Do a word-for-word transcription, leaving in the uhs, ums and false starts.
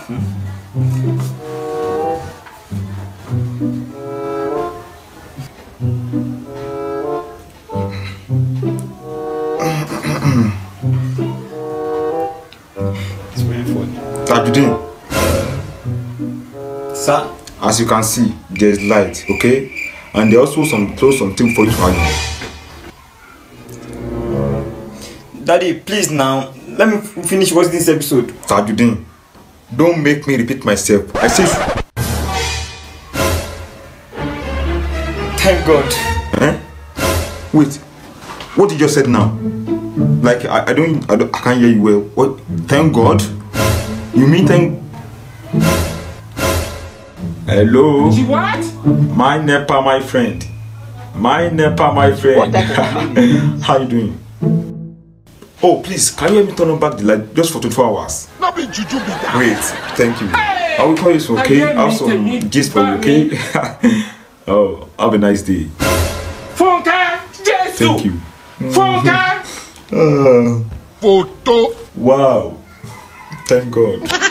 It's very funny. Tajudeen, Sir? as you can see, there's light, okay? And there also some close something for you to hang. Daddy, please now, let me finish watching this episode. Tajudeen, don't make me repeat myself. I say, Thank God. eh? Wait, what did you just said now? Like I, I don't, I don't, I can't hear you well. What? Thank God? You mean thank? Hello. What? My Nepa, my friend. My Nepa, my friend. How you doing? Oh, please, can you help me turn on back the light just for twenty-four hours? Not be juju be that. Wait, thank you. I will call you some, okay? I Have some gist for you, okay? Oh, have a nice day. Funka, Jesus. Thank you. Funka. Uh, Photo. wow. Thank God.